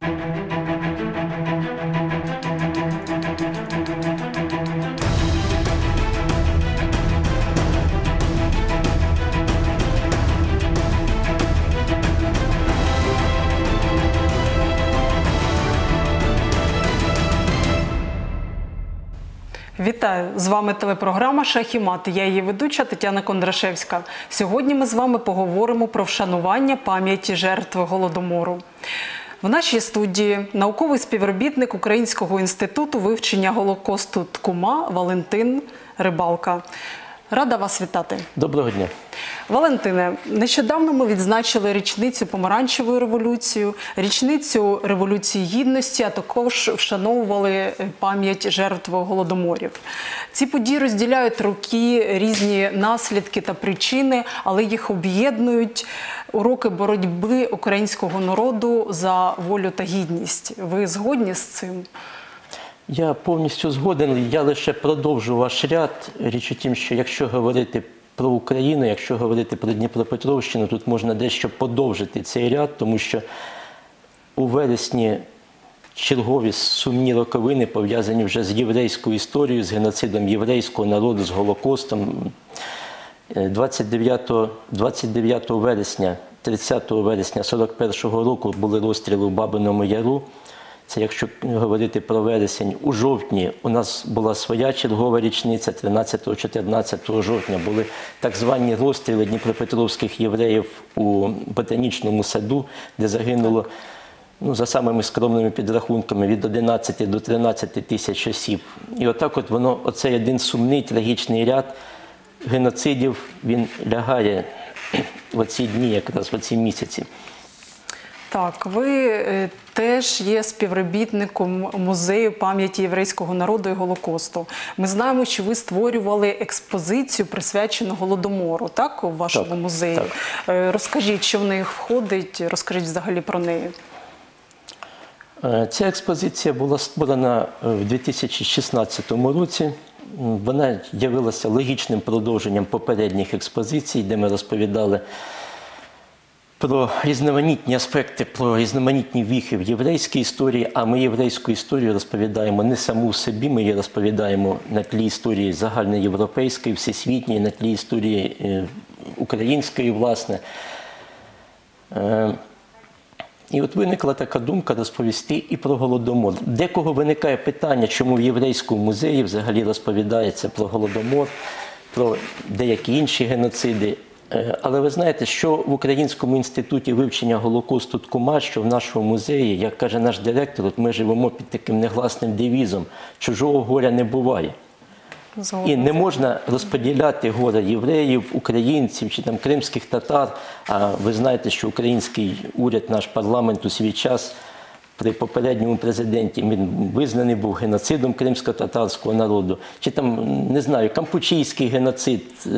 Вітаю! З вами телепрограма «Шах і мат». Я її ведуча Тетяна Кондрашевська. Сьогодні ми з вами поговоримо про вшанування пам'яті жертв Голодомору. В нашій студії науковий співробітник Українського інституту вивчення Голокосту ТКУМА Валентин Рибалка. Рада вас вітати. Доброго дня. Валентине, нещодавно ми відзначили річницю Помаранчевої революції, річницю Революції Гідності, а також вшановували пам'ять жертв Голодоморів. Ці події розділяють роки, різні наслідки та причини, але їх об'єднують уроки боротьби українського народу за волю та гідність. Ви згодні з цим? Я повністю згоден, я лише продовжу ваш ряд. Річ у тім, що якщо говорити про Україну, якщо говорити про Дніпропетровщину, тут можна дещо подовжити цей ряд, тому що у вересні чергові сумні роковини пов'язані вже з єврейською історією, з геноцидом єврейського народу, з Голокостом. 29 вересня, 30 вересня 41-го року були розстріли в Бабиному Яру. Це якщо говорити про вересень. У жовтні у нас була своя чергова річниця, 13-14 жовтня були так звані розстріли дніпропетровських євреїв у Ботанічному саду, де загинуло, за самими скромними підрахунками, від 11 до 13 тисяч осіб. І отак от воно, оцей один сумний, трагічний ряд геноцидів, він лягає в оці дні, якраз в оці місяці. Так, ви теж є співробітником музею пам'яті єврейського народу і Голокосту. Ми знаємо, що ви створювали експозицію, присвячену Голодомору, так, у вашому музеї? Так. Розкажіть, що в неї входить, розкажіть взагалі про неї. Ця експозиція була створена в 2016 році. Вона явилася логічним продовженням попередніх експозицій, де ми розповідали про різноманітні аспекти, про різноманітні віхи в єврейській історії, а ми єврейську історію розповідаємо не саму в собі, ми її розповідаємо на тлі історії загальноєвропейської, всесвітньої, на тлі історії української, власне. І от виникла така думка розповісти і про Голодомор. Декого виникає питання, чому в єврейському музеї взагалі розповідається про Голодомор, про деякі інші геноциди. Але ви знаєте, що в Українському інституті вивчення Голокосту ТКУМА, що в нашому музеї, як каже наш директор, от ми живемо під таким негласним девізом «Чужого горя не буває». І не можна розподіляти горе євреїв, українців чи там кримських татар. А ви знаєте, що український уряд, наш парламент у свій час при попередньому президенті він визнаний був геноцидом кримсько-татарського народу. Чи там, не знаю, кампучійський геноцид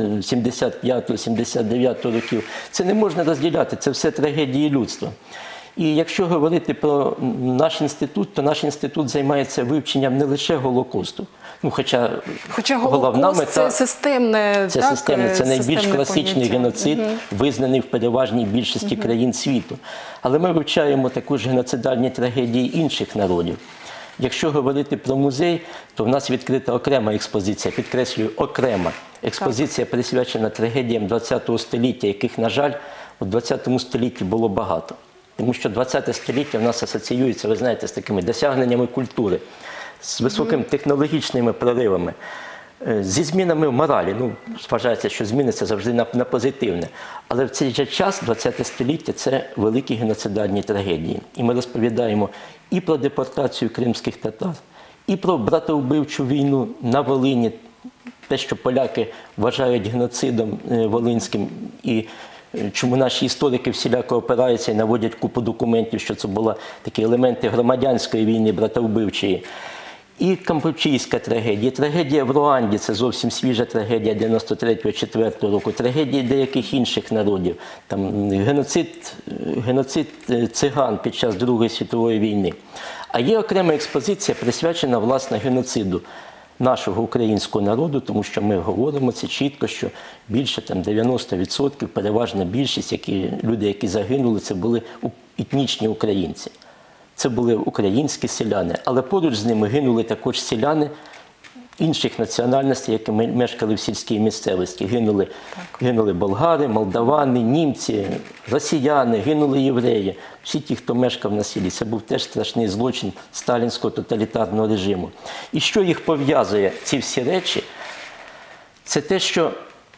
75-79 років. Це не можна розділяти, це все трагедії людства. І якщо говорити про наш інститут, то наш інститут займається вивченням не лише Голокосту. Хоча головна мета – це системне, це найбільш класичний геноцид, визнаний в переважній більшості країн світу. Але ми вивчаємо також геноцидальні трагедії інших народів. Якщо говорити про музей, то в нас відкрита окрема експозиція, підкреслюю, окрема експозиція, присвячена трагедіям ХХ століття, яких, на жаль, у ХХ столітті було багато. Тому що ХХ століття в нас асоціюється, ви знаєте, з такими досягненнями культури, з високими технологічними проривами, зі змінами в моралі. Вважається, що зміни це завжди на позитивне. Але в цей же час, ХХ століття, це великі геноцидальні трагедії. І ми розповідаємо і про депортацію кримських татар, і про братовбивчу війну на Волині, те, що поляки вважають геноцидом волинським, і чому наші історики всіляко опираються і наводять купу документів, що це були такі елементи громадянської війни, братовбивчої. І кампучійська трагедія, трагедія в Руанді, це зовсім свіжа трагедія 93-4 року, трагедії деяких інших народів, там геноцид циган під час Другої світової війни. А є окрема експозиція, присвячена, власне, геноциду нашого українського народу, тому що ми говоримо це чітко, що більше 90%, переважна більшість, люди, які загинули, це були етнічні українці. Це були українські селяни, але поруч з ними гинули також селяни інших національностей, які мешкали в сільській місцевості. Гинули болгари, молдавани, німці, росіяни, гинули євреї. Всі ті, хто мешкав на селі. Це був теж страшний злочин сталінського тоталітарного режиму. І що їх пов'язує, ці всі речі, це те, що,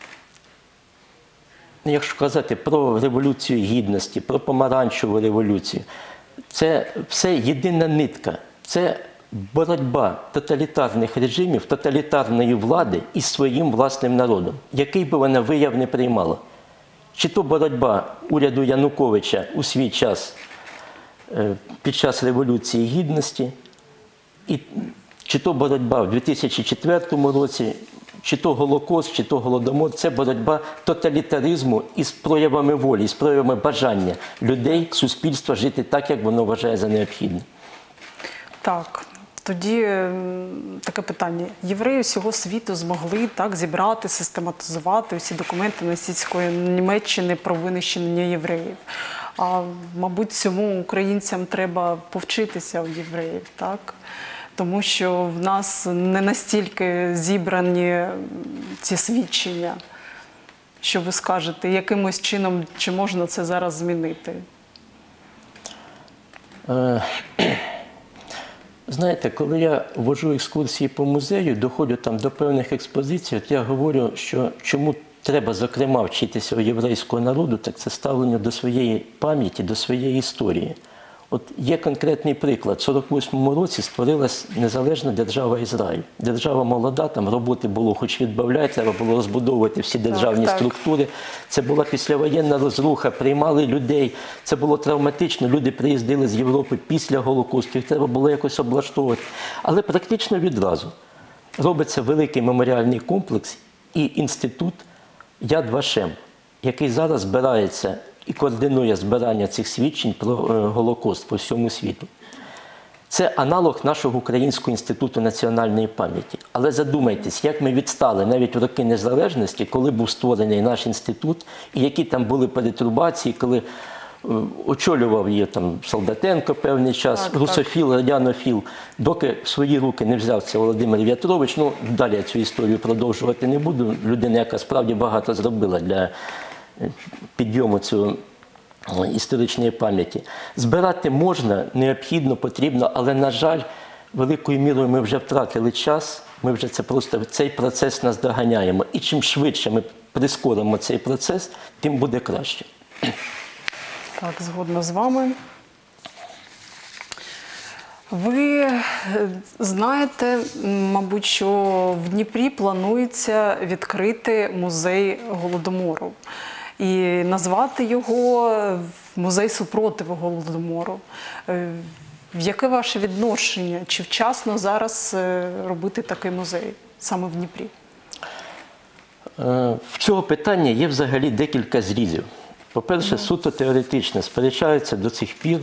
якщо казати про Революцію Гідності, про Помаранчеву революцію, це все єдина нитка. Це боротьба тоталітарних режимів, тоталітарної влади із своїм власним народом, який би вона вияв не приймала. Чи то боротьба уряду Януковича у свій час, під час Революції Гідності, чи то боротьба в 2004 році, чи то Голокост, чи то Голодомор – це боротьба тоталітаризму із проявами волі, із проявами бажання людей, суспільства жити так, як воно вважає за необхідне. Так, тоді таке питання. Євреї всього світу змогли так зібрати, систематизувати усі документи нацистської Німеччини про винищення євреїв. А, мабуть, цьому українцям треба повчитися у євреїв, так? Тому що в нас не настільки зібрані ці свідчення. Що ви скажете, якимось чином, чи можна це зараз змінити? Знаєте, коли я вожу екскурсії по музею, доходжу там до певних експозицій, от я говорю, що чому треба, зокрема, вчитися у єврейського народу, так це ставлення до своєї пам'яті, до своєї історії. От є конкретний приклад. В 1948 році створилась незалежна держава Ізраїль. Держава молода, там роботи було хоч відбавляй, треба було розбудовувати всі державні структури. Це була післявоєнна розруха, приймали людей. Це було травматично, люди приїздили з Європи після Голокосту, їх треба було якось облаштовувати. Але практично відразу робиться великий меморіальний комплекс і інститут Яд Вашем, який зараз збирається і координує збирання цих свідчень про Голокост по всьому світу. Це аналог нашого Українського інституту національної пам'яті. Але задумайтесь, як ми відстали навіть в роки незалежності, коли був створений наш інститут, і які там були перетрубації, коли очолював її там Солдатенко певний час, русофіл, радянофіл, доки в свої руки не взяв це Володимир В'ятрович. Ну, далі я цю історію продовжувати не буду. Людина, яка справді багато зробила для підйому цього історичної пам'яті. Збирати можна, необхідно, потрібно, але, на жаль, великою мірою ми вже втратили час, ми вже цей процес наздоганяємо. І чим швидше ми прискоримо цей процес, тим буде краще. Так, згодна з вами. Ви знаєте, мабуть, що в Дніпрі планується відкрити музей Голодомору і назвати його «Музей супротиву Голодомору». Яке ваше відношення? Чи вчасно зараз робити такий музей саме в Дніпрі? В цього питання є взагалі декілька зрізів. По-перше, суто теоретично сперечаються до цих пір.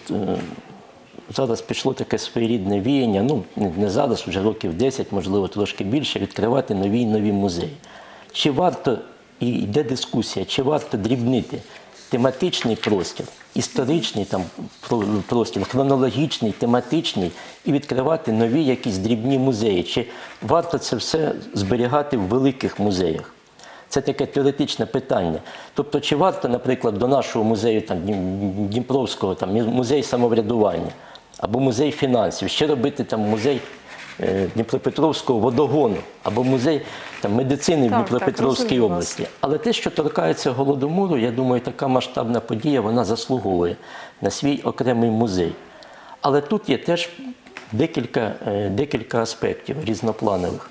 Зараз пішло таке своєрідне віяння, ну не зараз, вже років 10, можливо трошки більше, відкривати нові й нові музеї. Чи варто, і йде дискусія, чи варто дрібнити тематичний простір, історичний там простір, хронологічний, тематичний, і відкривати нові якісь дрібні музеї? Чи варто це все зберігати в великих музеях? Це таке теоретичне питання. Тобто, чи варто, наприклад, до нашого музею там, Дніпровського, там, музей самоврядування, або музей фінансів, ще робити там музей Дніпропетровського водогону, або музей там, медицини в Дніпропетровській області. Але те, що торкається Голодомору, я думаю, така масштабна подія, вона заслуговує на свій окремий музей. Але тут є теж декілька аспектів різнопланових.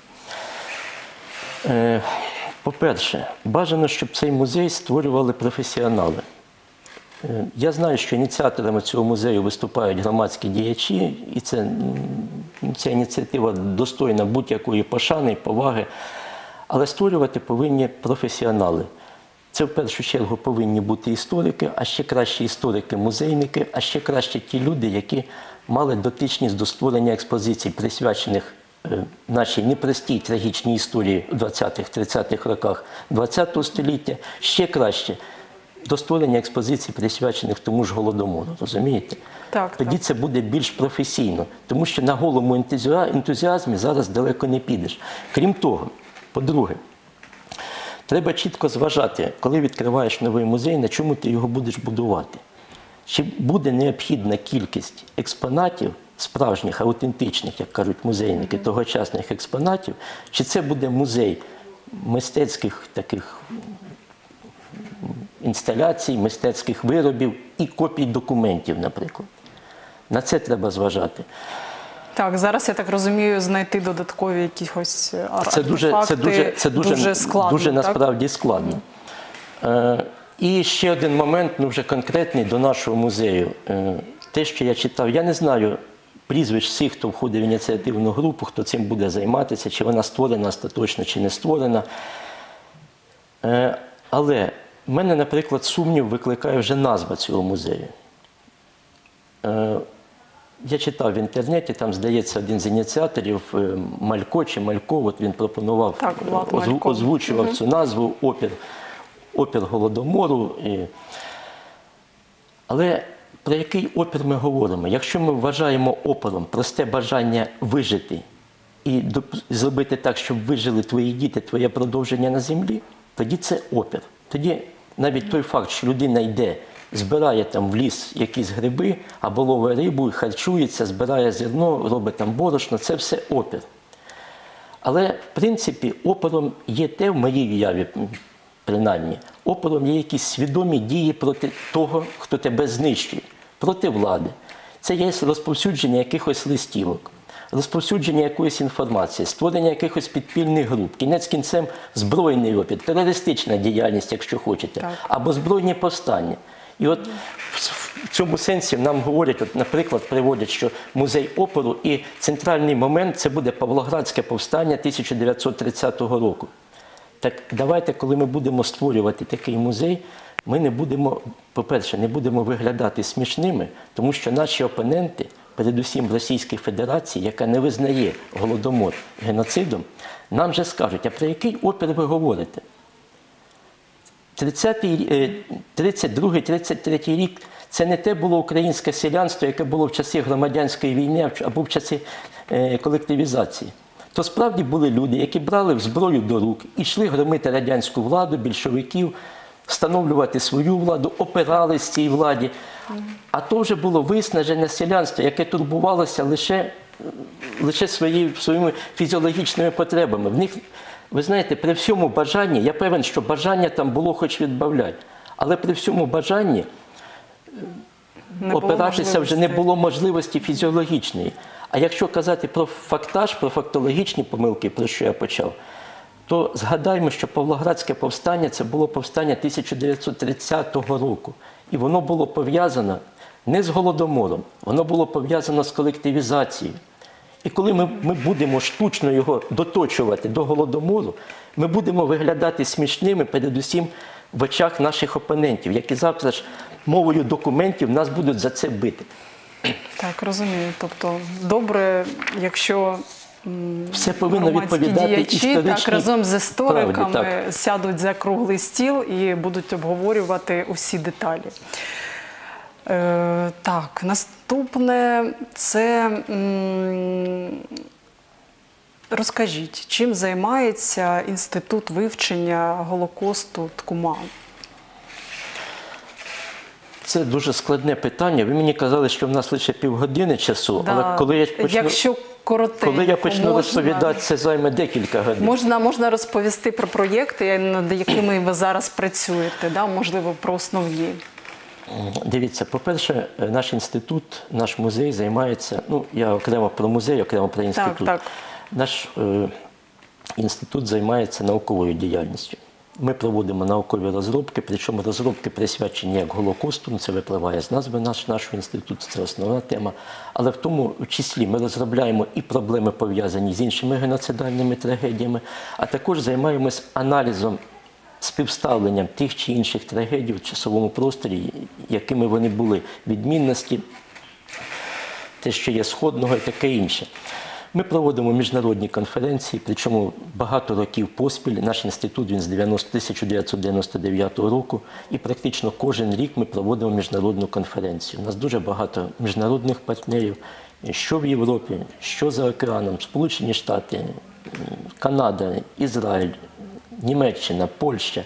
По-перше, бажано, щоб цей музей створювали професіонали. Я знаю, що ініціаторами цього музею виступають громадські діячі, і ця ініціатива достойна будь-якої пошани і поваги. Але створювати повинні професіонали. Це в першу чергу повинні бути історики, а ще краще історики-музейники, а ще краще ті люди, які мали дотичність до створення експозицій, присвячених нашій непростій трагічній історії у 20-30-х роках ХХ століття. Ще краще до створення експозицій, присвячених тому ж Голодомору, розумієте? Так, Тоді так. це буде більш професійно, тому що на голому ентузіазмі зараз далеко не підеш. Крім того, по-друге, треба чітко зважати, коли відкриваєш новий музей, на чому ти його будеш будувати. Чи буде необхідна кількість експонатів, справжніх, аутентичних, як кажуть музейники, тогочасних експонатів, чи це буде музей мистецьких таких інсталяцій, мистецьких виробів і копій документів, наприклад. На це треба зважати. Так, зараз, я так розумію, знайти додаткові якісь артефакти дуже складно. Дуже так? насправді складно. І ще один момент, вже конкретний до нашого музею. Те, що я читав, я не знаю прізвищ всіх, хто входить в ініціативну групу, хто цим буде займатися, чи вона створена остаточно, чи не створена. Але в мене, наприклад, сумнів викликає вже назва цього музею. Я читав в інтернеті, там, здається, один з ініціаторів, Малько чи Малько, от він пропонував, Так, Влад Малько. озвучував цю назву «Опір Голодомору». Але про який опір ми говоримо? Якщо ми вважаємо опором просте бажання вижити і зробити так, щоб вижили твої діти, твоє продовження на землі, тоді це опір. Тоді навіть той факт, що людина йде, збирає там в ліс якісь гриби, або ловить рибу, харчується, збирає зерно, робить там борошно, це все опір. Але, в принципі, опором є те, в моїй уяві, принаймні, опором є якісь свідомі дії проти того, хто тебе знищує, проти влади. Це є розповсюдження якихось листівок, розповсюдження якоїсь інформації, створення якихось підпільних груп, кінець кінцем збройний опір, терористична діяльність, якщо хочете, так, або збройні повстання. І от в цьому сенсі нам говорять, от, наприклад, приводять, що музей опору і центральний момент – це буде Павлоградське повстання 1930 року. Так давайте, коли ми будемо створювати такий музей, ми не будемо, по-перше, не будемо виглядати смішними, тому що наші опоненти, передусім в Російській Федерації, яка не визнає Голодомор геноцидом, нам же скажуть, а про який опір ви говорите? 32-33 рік – це не те було українське селянство, яке було в часи громадянської війни або в часи колективізації. То справді були люди, які брали зброю до рук і йшли громити радянську владу, більшовиків, встановлювати свою владу, опирались цій владі. А то вже було виснажене селянство, яке турбувалося лише своїми фізіологічними потребами. В них, ви знаєте, при всьому бажанні, я певен, що бажання там було хоч відбавляти, але при всьому бажанні опиратися вже не було можливості фізіологічної. А якщо казати про фактаж, про фактологічні помилки, про що я почав, то згадаймо, що Павлоградське повстання – це було повстання 1930 року. І воно було пов'язано не з Голодомором, воно було пов'язано з колективізацією. І коли ми будемо штучно його доточувати до Голодомору, ми будемо виглядати смішними, передусім, в очах наших опонентів, які завтра ж мовою документів нас будуть за це бити. Так, розумію. Тобто, добре, якщо все повинно відповідати діячі, так, разом з істориками правді, сядуть за круглий стіл і будуть обговорювати усі деталі. Так, наступне – це… Розкажіть, чим займається Інститут вивчення Голокосту Ткуман? Це дуже складне питання. Ви мені казали, що в нас лише півгодини часу, але коли я почну розповідати, це займе декілька годин. Можна розповісти про проєкти, над якими ви зараз працюєте, можливо, про основні. Дивіться, по-перше, наш інститут, наш музей займається, я окремо про музей, окремо про інститут. Так. Наш інститут займається науковою діяльністю. Ми проводимо наукові розробки, причому розробки присвячені як Голокосту, це випливає з назви нашого інституту, це основна тема. Але в тому числі ми розробляємо і проблеми, пов'язані з іншими геноцидальними трагедіями, а також займаємось аналізом, співставленням тих чи інших трагедій в часовому просторі, якими вони були, відмінності, те, що є сходного і таке інше. Ми проводимо міжнародні конференції, причому багато років поспіль. Наш інститут він з 1999 року, і практично кожен рік ми проводимо міжнародну конференцію. У нас дуже багато міжнародних партнерів, що в Європі, що за океаном, Сполучені Штати, Канада, Ізраїль, Німеччина, Польща,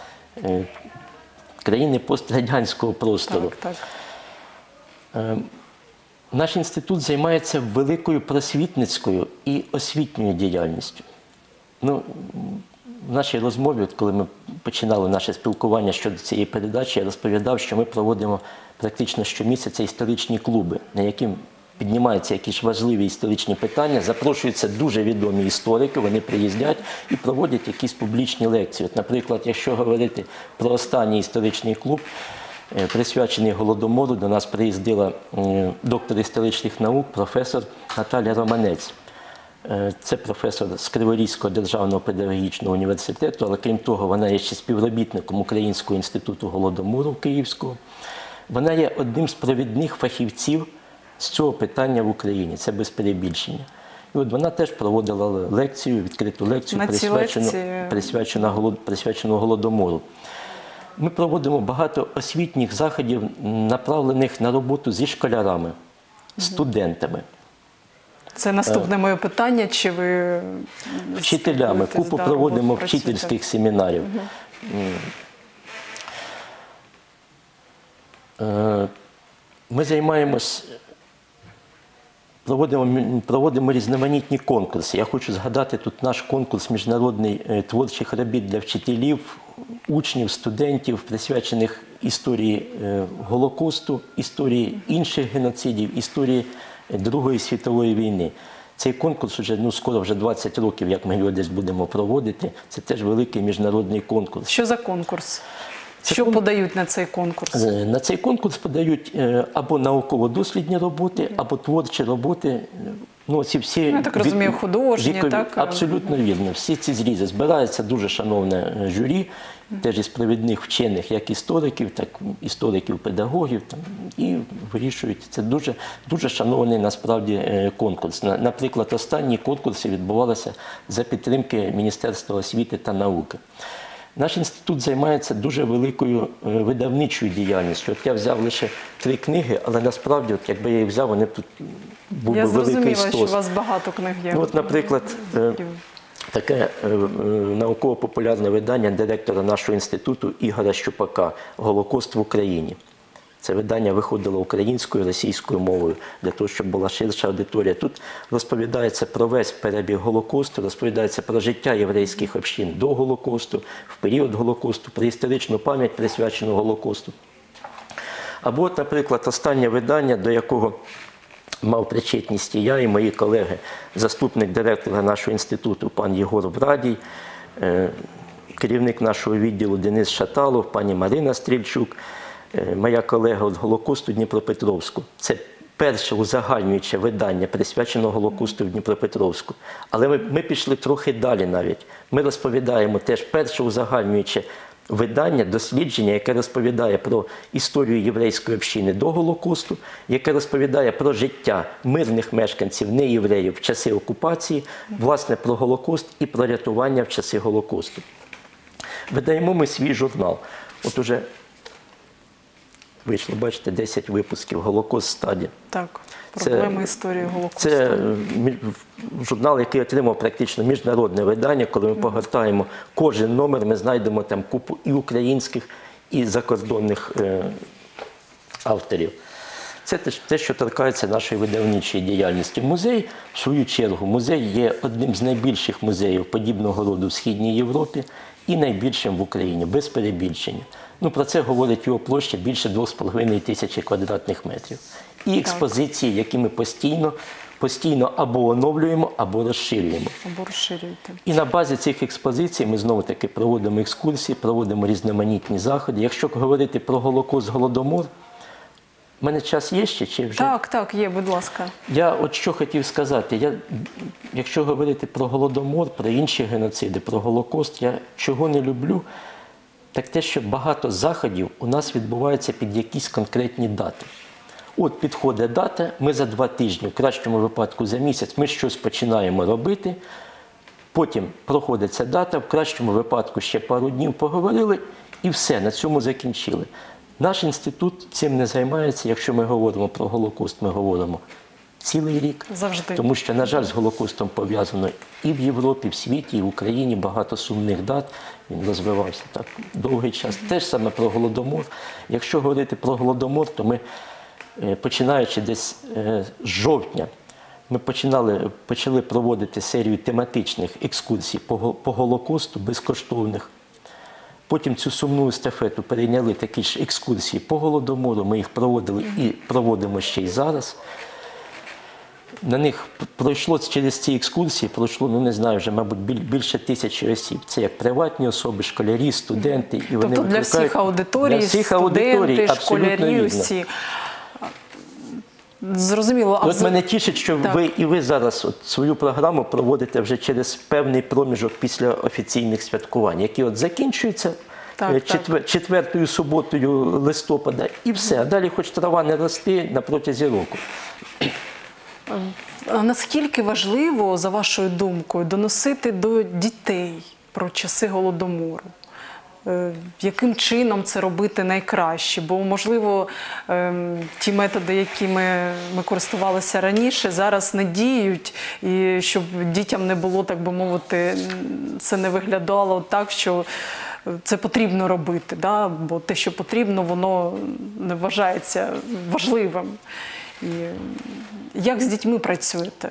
країни пострадянського простору. Так, так. Наш інститут займається великою просвітницькою і освітньою діяльністю. В нашій розмові, коли ми починали наше спілкування щодо цієї передачі, я розповідав, що ми проводимо практично щомісяця історичні клуби, на які піднімаються якісь важливі історичні питання, запрошуються дуже відомі історики, вони приїздять і проводять якісь публічні лекції. От, наприклад, якщо говорити про останній історичний клуб, присвячений Голодомору, до нас приїздила доктор історичних наук, професор Наталя Романець. Це професор з Криворізького державного педагогічного університету, але крім того, вона є ще співробітником Українського інституту Голодомору Київського. Вона є одним з провідних фахівців з цього питання в Україні, це без перебільшення. І от вона теж проводила лекцію, відкриту лекцію, присвячену Голодомору. Ми проводимо багато освітніх заходів, направлених на роботу зі школярами, студентами. Це наступне моє питання, чи ви вчителями. Купу проводимо вчительських семінарів. Ми займаємось, проводимо різноманітні конкурси. Я хочу згадати тут наш конкурс міжнародний творчих робіт для вчителів, учнів, студентів, присвячених історії Голокосту, історії інших геноцидів, історії Другої світової війни. Цей конкурс вже скоро вже 20 років, як ми його десь будемо проводити. Це теж великий міжнародний конкурс. Що за конкурс? Що подають на цей конкурс? На цей конкурс подають або науково-дослідні роботи, або творчі роботи. Ці всі, я так розумію, художні, вікові, так? Абсолютно вірно. Всі ці зрізи. Збирається дуже шановне журі, теж із провідних вчених, як істориків, так і істориків-педагогів, і вирішують. Це дуже, дуже шанований насправді конкурс. Наприклад, останні конкурси відбувалися за підтримки Міністерства освіти та науки. Наш інститут займається дуже великою видавничою діяльністю. От я взяв лише 3 книги, але насправді, якби я їх взяв, вони тут був би великий стос. Я зрозуміла, що у вас багато книг є. От, наприклад, таке науково-популярне видання директора нашого інституту Ігоря Щупака «Голокост в Україні». Це видання виходило українською, російською мовою, для того, щоб була ширша аудиторія. Тут розповідається про весь перебіг Голокосту, розповідається про життя єврейських общин до Голокосту, в період Голокосту, про історичну пам'ять, присвячену Голокосту. Або, от, наприклад, останнє видання, до якого мав причетність і я, і мої колеги, заступник директора нашого інституту пан Єгор Брадій, керівник нашого відділу Денис Шаталов, пані Марина Стрільчук, моя колега з Голокосту Дніпропетровську. Це перше узагальнююче видання, присвячене Голокосту в Дніпропетровську. Але ми пішли трохи далі навіть. Ми розповідаємо теж перше узагальнююче видання, дослідження, яке розповідає про історію єврейської общини до Голокосту, яке розповідає про життя мирних мешканців, не євреїв, в часи окупації, власне, про Голокост і про рятування в часи Голокосту. Видаємо ми свій журнал. От уже вийшло, бачите, 10 випусків «Голокост Стаді». Так, проблеми історії Голокосту. Це журнал, який отримав практично міжнародне видання. Коли ми погортаємо кожен номер, ми знайдемо там купу і українських, і закордонних авторів. Це те, що торкається нашої видавничої діяльності. Музей, в свою чергу, музей є одним з найбільших музеїв подібного роду в Східній Європі і найбільшим в Україні, без перебільшення. Про це говорить його площа більше 2,5 тисячі квадратних метрів. І експозиції, які ми постійно або оновлюємо, або розширюємо. Або розширюєте. І на базі цих експозицій ми знову-таки проводимо екскурсії, проводимо різноманітні заходи. Якщо говорити про Голокост, Голодомор, в мене час є ще чи вже? Так, є, будь ласка. Я от що хотів сказати. Якщо говорити про Голодомор, про інші геноциди, про Голокост, я чого не люблю, так те, що багато заходів у нас відбувається під якісь конкретні дати. От підходить дата, ми за 2 тижні, в кращому випадку за місяць, ми щось починаємо робити, потім проходить ця дата, в кращому випадку ще пару днів поговорили і все, на цьому закінчили. Наш інститут цим не займається, якщо ми говоримо про Голокост, ми говоримо цілий рік. Завжди. Тому що, на жаль, з Голокостом пов'язано і в Європі, і в світі, і в Україні багато сумних дат. Він розвивався так довгий час. Теж саме про Голодомор. Якщо говорити про Голодомор, то ми, починаючи десь з жовтня, ми почали проводити серію тематичних екскурсій по Голокосту, безкоштовних. Потім цю сумну естафету перейняли такі ж екскурсії по Голодомору, ми їх проводили і проводимо ще й зараз. На них пройшло через ці екскурсії, ну не знаю, вже, мабуть, більше 1000 осіб. Це як приватні особи, школярі, студенти. І вони тобто для всіх аудиторій, студенти, школярі, усі. Зрозуміло. От мене тішить, що ви зараз свою програму проводите вже через певний проміжок після офіційних святкувань, які от закінчуються четвертою суботою листопада і все. А далі хоч трава не рости на протязі року. А наскільки важливо, за вашою думкою, доносити до дітей про часи Голодомору? Яким чином це робити найкраще? Бо, можливо, ті методи, якими ми користувалися раніше, зараз не діють, і щоб дітям не було, так би мовити, це не виглядало так, що це потрібно робити, да? Бо те, що потрібно, воно не вважається важливим. І як з дітьми працюєте?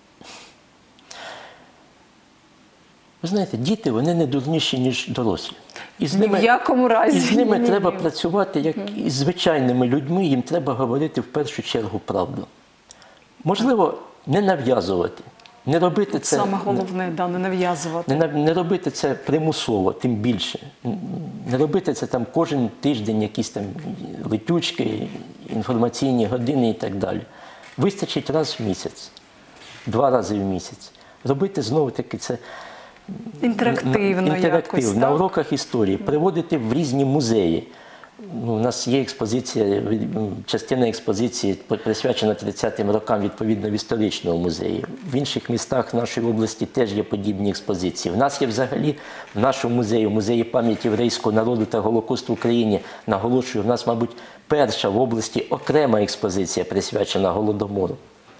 Ви знаєте, діти, вони не дурніші, ніж дорослі. Ні в якому разі. І з ними треба працювати, як із звичайними людьми, їм треба говорити в першу чергу правду. Можливо, не нав'язувати, не робити це... Саме головне, не нав'язувати. Не робити це примусово, тим більше. Не робити це там кожен тиждень, якісь там летючки, інформаційні години і так далі. Вистачить раз в місяць, 2 рази в місяць. Робити знову-таки це інтерактивно якось, на уроках історії, приводити в різні музеї. У нас є експозиція, частина експозиції присвячена 30-м рокам відповідно в історичному музеї. В інших містах нашої області теж є подібні експозиції. В нас є взагалі в нашому музеї, в музеї пам'яті єврейського народу та Голокосту в Україні, наголошую, в нас, мабуть, перша в області окрема експозиція присвячена Голодомору.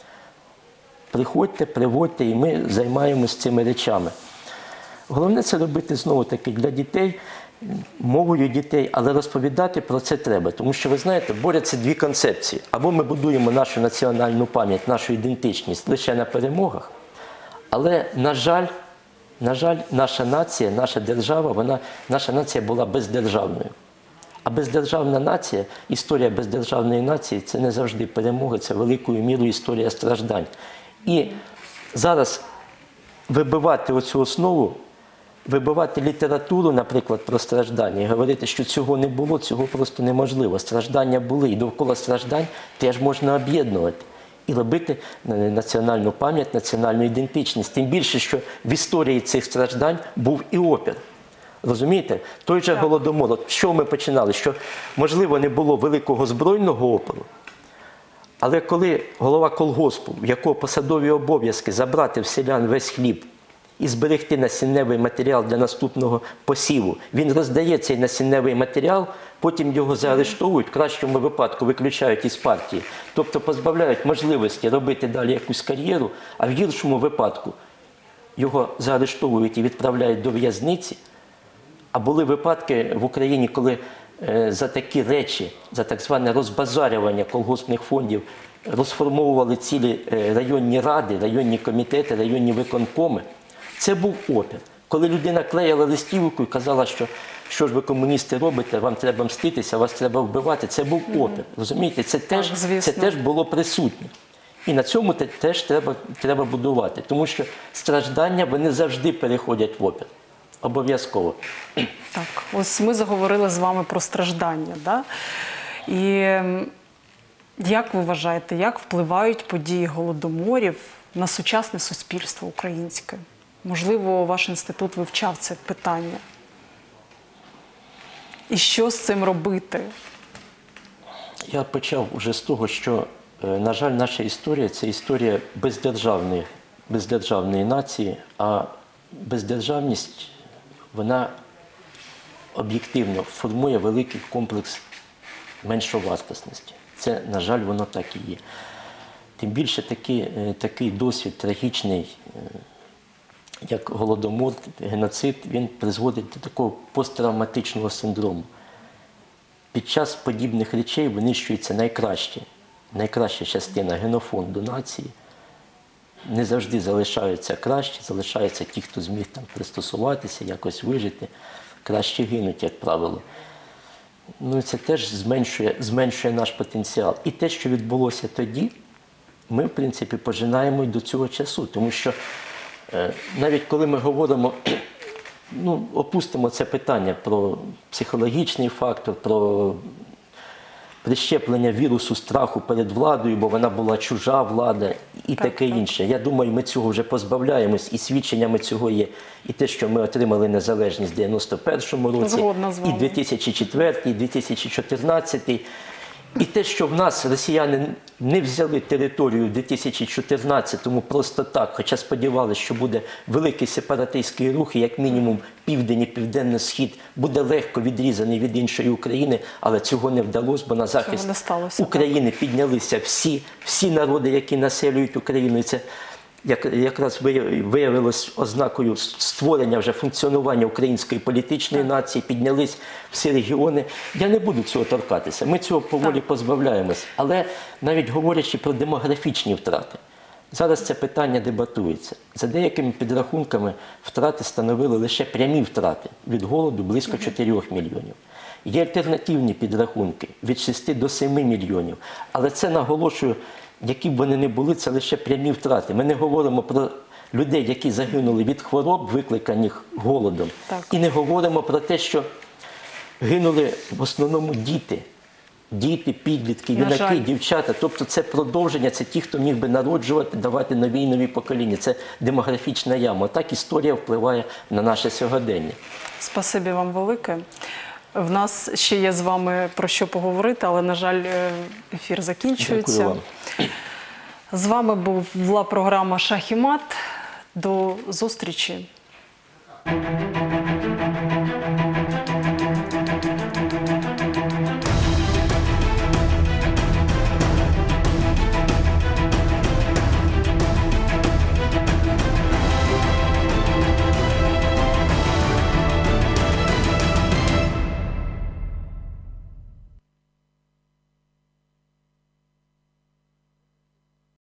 Приходьте, приводьте, і ми займаємось цими речами. Головне це робити знову-таки для дітей, мовою дітей, але розповідати про це треба. Тому що, ви знаєте, борються 2 концепції. Або ми будуємо нашу національну пам'ять, нашу ідентичність лише на перемогах, але, на жаль, наша нація, наша держава, наша нація була бездержавною. А бездержавна нація, історія бездержавної нації – це не завжди перемоги, це великою мірою історія страждань. І зараз вибивати оцю основу, вибивати літературу, наприклад, про страждання і говорити, що цього не було, цього просто неможливо. Страждання були, і довкола страждань теж можна об'єднувати і робити національну пам'ять, національну ідентичність. Тим більше, що в історії цих страждань був і опір. Розумієте? Той же Голодомор. От що ми починали? Що, можливо, не було великого збройного опору, але коли голова колгоспу, в якого посадові обов'язки забрати в селян весь хліб і зберегти насінневий матеріал для наступного посіву, він роздає цей насінневий матеріал, потім його заарештовують, в кращому випадку виключають із партії, тобто позбавляють можливості робити далі якусь кар'єру, а в гіршому випадку його заарештовують і відправляють до в'язниці. А були випадки в Україні, коли за такі речі, за так зване розбазарювання колгоспних фондів розформовували цілі районні ради, районні комітети, районні виконкоми. Це був опір. Коли людина клеїла листівку і казала, що ж ви, комуністи, робите, вам треба мститися, вас треба вбивати, це був опір. Розумієте, це теж було присутнє. І на цьому теж треба будувати, тому що страждання, вони завжди переходять в опір. Обов'язково. Так, ось ми заговорили з вами про страждання, да? І як ви вважаєте, як впливають події Голодоморів на сучасне суспільство українське? Можливо, ваш інститут вивчав це питання. І що з цим робити? Я почав уже з того, що, на жаль, наша історія – це історія бездержавної нації, а бездержавність, вона об'єктивно формує великий комплекс меншовартісності. Це, на жаль, воно так і є. Тим більше такий досвід трагічний, як Голодомор, геноцид, він призводить до такого посттравматичного синдрому. Під час подібних речей винищується найкраща частина генофонду нації. Не завжди залишаються кращі, залишаються ті, хто зміг там пристосуватися, якось вижити. Краще гинуть, як правило. Ну, це теж зменшує наш потенціал. І те, що відбулося тоді, ми, в принципі, пожинаємо і до цього часу. Тому що навіть коли ми говоримо, опустимо це питання про психологічний фактор, про прищеплення вірусу страху перед владою, бо вона була чужа влада і таке інше. Я думаю, ми цього вже позбавляємось, і свідченнями цього є і те, що ми отримали незалежність в 91-му році, і 2004, і 2014. І те, що в нас росіяни не взяли територію в 2014-му просто так, хоча сподівалися, що буде великий сепаратистський рух, і як мінімум південь і південний схід буде легко відрізаний від іншої України, але цього не вдалося, бо на захист України піднялися всі народи, які населюють Україну. І це якраз виявилось ознакою створення вже функціонування української політичної нації, піднялись всі регіони. Я не буду цього торкатися, ми цього поволі позбавляємось. Але навіть говорячи про демографічні втрати, зараз це питання дебатується. За деякими підрахунками втрати становили лише прямі втрати від голоду близько 4 мільйонів. Є альтернативні підрахунки від 6 до 7 мільйонів. Але це, наголошую, які б вони не були, це лише прямі втрати. Ми не говоримо про людей, які загинули від хвороб, викликаних голодом. І не говоримо про те, що гинули в основному діти. Діти, підлітки, юнаки, дівчата. Тобто це продовження, це ті, хто міг би народжувати, давати нові і нові покоління. Це демографічна яма. Так історія впливає на наше сьогодення. Спасибі вам велике. В нас ще є з вами про що поговорити, але, на жаль, ефір закінчується. Дякую вам. З вами була програма «Шах і мат». До зустрічі.